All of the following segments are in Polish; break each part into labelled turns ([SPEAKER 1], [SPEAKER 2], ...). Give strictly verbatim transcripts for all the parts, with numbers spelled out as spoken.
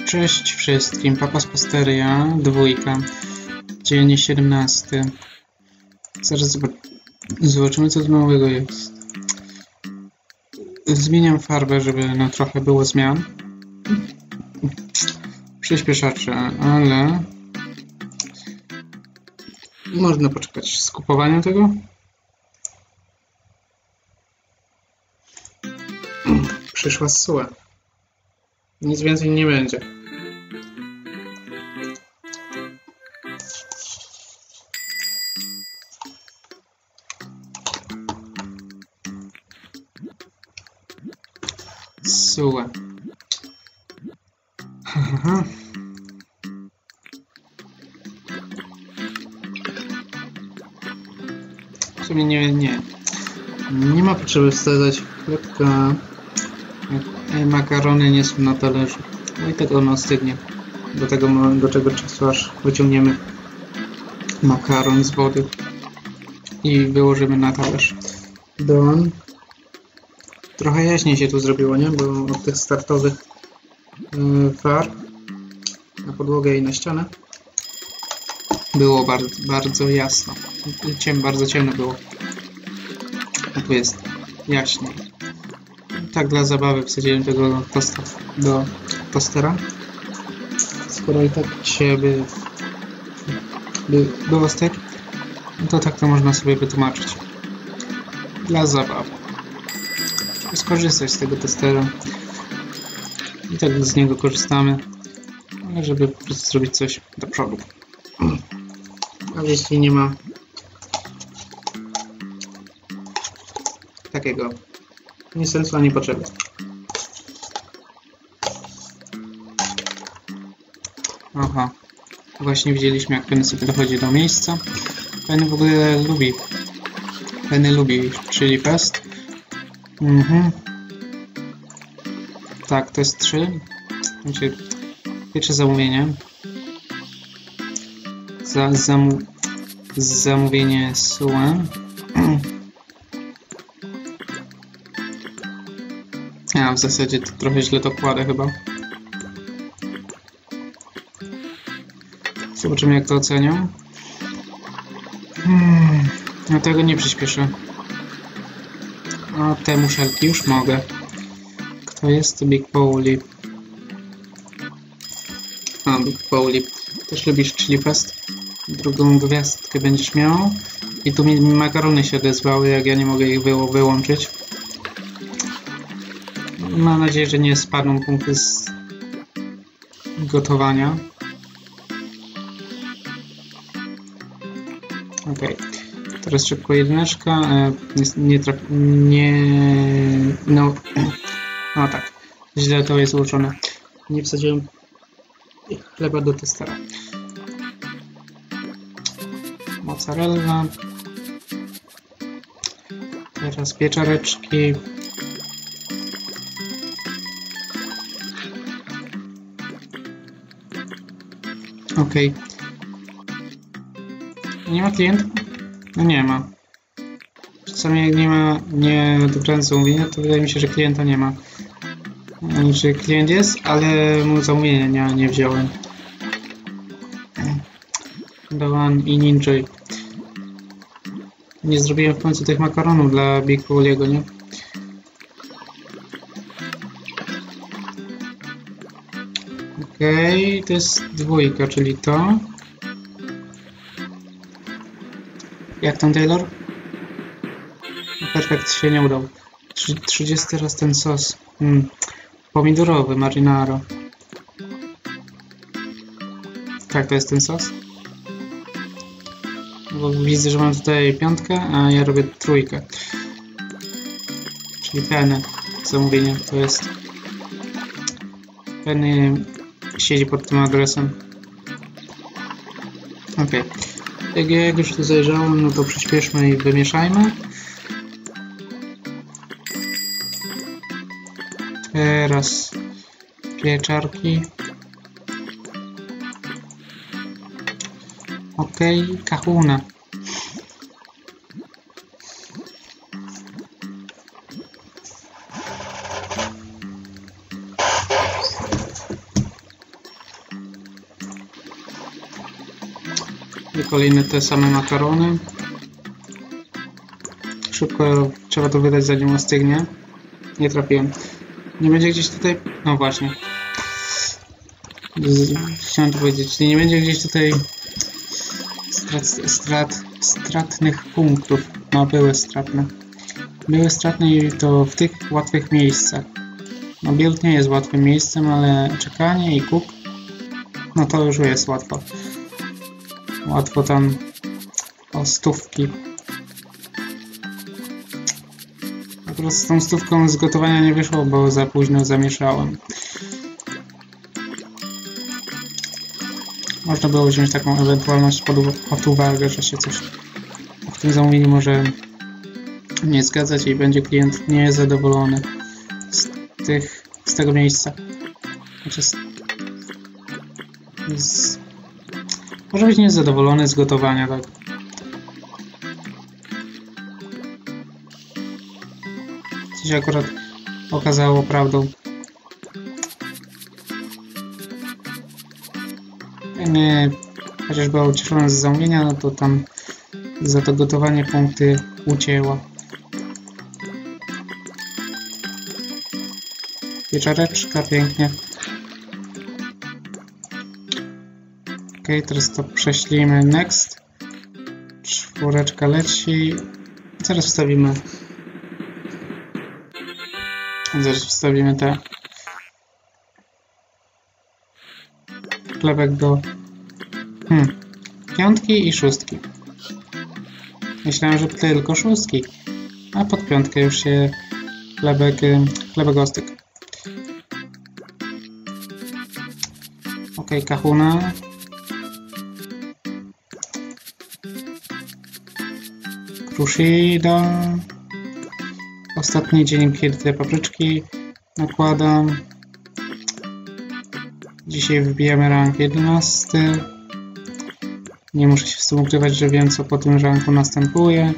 [SPEAKER 1] Cześć wszystkim, Papa z Pasteria, dwójka, dzień siedemnasty. Zaraz zobaczymy, co tu nowego jest. Zmieniam farbę, żeby no trochę było zmian. Przyspieszacze, ale można poczekać z kupowaniem tego. Przyszła zsuła. Nic więcej nie będzie. Zsuła. Aha. W sumie nie, nie. Nie ma potrzeby wsadzać chlebka. Makarony nie są na talerzu. No i tak ono ostygnie. Do tego, do tego czasu, aż wyciągniemy makaron z wody i wyłożymy na talerz. Don. Trochę jaśniej się tu zrobiło, nie? Bo od tych startowych yy, farb na podłogę i na ścianę było bardzo, bardzo jasno. Ciem, bardzo ciemno było. A tu jest jaśniej. Tak dla zabawy wsadziłem tego tosta do tostera. Skoro i tak dzisiaj by, by było styk, to tak to można sobie wytłumaczyć. Dla zabawy. Skorzystać z tego tostera. I tak z niego korzystamy, żeby po prostu zrobić coś do przodu. A jeśli nie ma takiego nie sensu ani potrzeby. Aha. Właśnie widzieliśmy, jak Penny sobie dochodzi do miejsca. Penny w ogóle lubi. Penny lubi Chili Fest. Mhm. Tak, to jest trzy. Znaczy, pierwsze zamówienie. Za, zamu, zamówienie Sue. Ja w zasadzie to trochę źle to kładę chyba. Zobaczymy, jak to ocenią. Hmm, no tego nie przyspieszę. A te muszelki już mogę. Kto jest? Big Pauli. A, Big Pauli. Też lubisz Chili Fest? Drugą gwiazdkę będziesz miał. I tu mi makarony się odezwały, jak ja nie mogę ich wy wyłączyć. Mam nadzieję, że nie spadną punkty z gotowania. Ok. Teraz szybko jedyneczka. Nie, nie, traf, nie no, no tak. Źle to jest ułożone. Nie wsadziłem chleba do testera. Mozzarella. Teraz pieczareczki. Ok. Nie ma klienta? No nie ma. Czasami jak nie ma, nie dobrałem zamówienia, to wydaje mi się, że klienta nie ma. Znaczy klient jest, ale mu zamówienia nie, nie wziąłem. Doan i Ninja. Nie zrobiłem w końcu tych makaronów dla Big Pauliego, nie? Okej, okay, to jest dwójka, czyli to. Jak tam, Taylor? Perfekt, się nie udał. trzydziesty raz ten sos. Hmm. Pomidorowy, marinara. Tak, to jest ten sos. Bo widzę, że mam tutaj piątkę, a ja robię trójkę. Czyli Penny. Zamówienie to jest. Penny siedzi pod tym adresem. Ok. Jak ja już tu zajrzałem, no to przyspieszmy i wymieszajmy. Teraz pieczarki. Ok, kahuna. I kolejne te same makarony. Szybko trzeba to wydać, zanim ostygnie. Nie trafiłem. Nie będzie gdzieś tutaj... No właśnie. Chciałem to powiedzieć. Nie będzie gdzieś tutaj strat, strat, stratnych punktów. No, były stratne. Były stratne i to w tych łatwych miejscach. No, build nie jest łatwym miejscem, ale czekanie i kup, no to już jest łatwo. Łatwo tam o stówki. Akurat z tą stówką z gotowania nie wyszło, bo za późno zamieszałem. Można było wziąć taką ewentualność pod, pod uwagę, że się coś w tym zamówieniu może nie zgadzać i będzie klient niezadowolony z, tych, z tego miejsca. Znaczy z, z, może być niezadowolony z gotowania, tak. Co się akurat okazało prawdą. Nie, chociaż była ucieszona z zamówienia, no to tam za to gotowanie punkty ucięła. Wieczoreczka, pięknie. Ok, teraz to prześlijmy next. Czwóreczka leci. Zaraz wstawimy. Zaraz wstawimy te chlebek do hmm, piątki i szóstki. Myślałem, że tylko szóstki, a pod piątkę już się chlebek, chlebek ostyk. Ok, kahuna. Crushida. Ostatni dzień, kiedy te papryczki nakładam. Dzisiaj wybijamy rank jedenasty. Nie muszę się z tym ukrywać, że wiem, co po tym ranku następuje.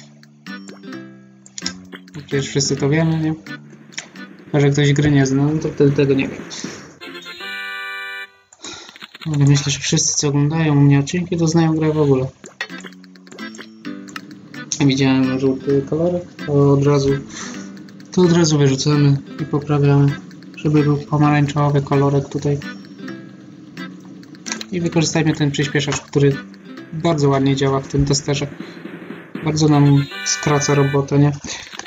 [SPEAKER 1] Przecież wszyscy to wiemy, nie? A że ktoś gry nie zna, to wtedy tego nie wiem. Ale myślę, że wszyscy, co oglądają u mnie odcinki, to znają grę w ogóle. Widziałem żółty kolorek, to od razu to od razu wyrzucamy i poprawiamy, żeby był pomarańczowy kolorek tutaj. I wykorzystajmy ten przyspieszacz, który bardzo ładnie działa w tym testerze. Bardzo nam skraca robotę, nie?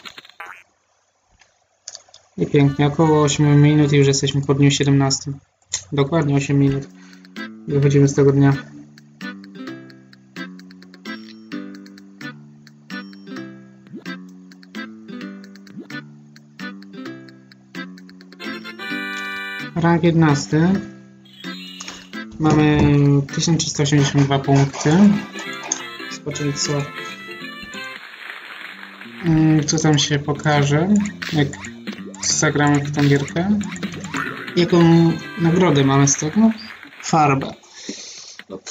[SPEAKER 1] I pięknie, około osiem minut i już jesteśmy po dniu siedemnastym. Dokładnie osiem minut. Wychodzimy z tego dnia. Rank jedenasty. Mamy tysiąc trzysta osiemdziesiąt dwa punkty. Zobaczymy, co, co tam się pokaże, jak zagramy w tą gierkę. Jaką nagrodę mamy z tego? Farbę. Ok.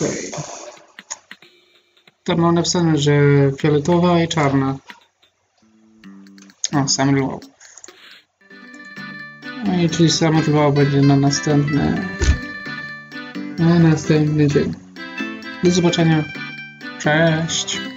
[SPEAKER 1] Tam mam napisane, że fioletowa i czarna. O, sam ryłał. No i czyli sam ryłał będzie na następny, na następny dzień. Do zobaczenia. Cześć.